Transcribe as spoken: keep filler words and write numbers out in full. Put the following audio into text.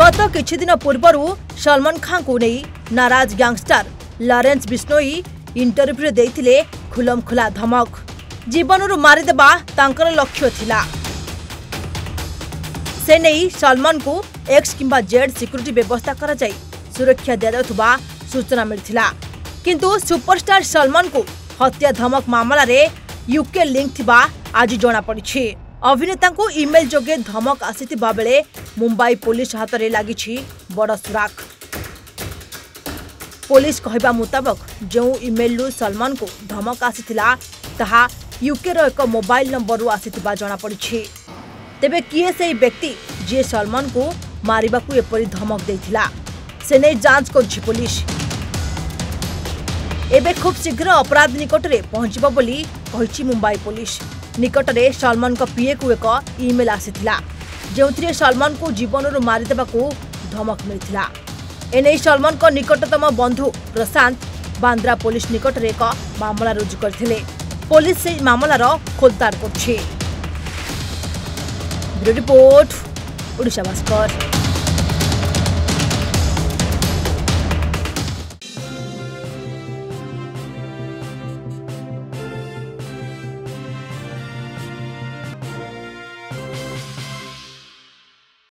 गत किछि दिन पूर्व सलमान खान को नहीं नाराज गैंगस्टर लॉरेंस बिश्नोई इंटरव्यू देइथिले खुलम खुला धमक। जीवन मारिदेबा तांकर लक्ष्य थिला। से नहीं सलमान को एक्स किंबा जेड सिक्योरिटी व्यवस्था करा जाई सुरक्षा दिया सूचना मिलथिला। किंतु सुपरस्टार सलमान को हत्या धमक मामला रे यूके लिंक थिबा आज जना पड़िछि। अभिनेता को ईमेल जोगे धमक आसीथिबा बेले मुंबई पुलिस हाथ में लागिछि बड़ सुराक। पुलिस कहबा मुताबक जो ईमेल लु सलमान को धमक आसीथिला ताहा यूके रो एक मोबाइल नंबर रु आसीथिबा जना पड़िछि। तेबे किए से व्यक्ति जे सलमान को मारिबा को एपरि धमक देथिला से नै जांच करछि पुलिस। एबे खूब शीघ्र अपराध निकट में पहुंचब बोली कहिछि मुंबई पुलिस। निकट में सलमान को पीए को एक ईमेल आसीथिला जोंथिरे सलमान को जीवन मारिदेबा को धमक मिलथिला। एने सलमान को निकटतम बंधु प्रशांत बांद्रा पुलिस निकट में एक मामला रुजु करथिले। पुलिस से मामलार खोलताड़ करछि। Bureau report Odisha Bhaskar.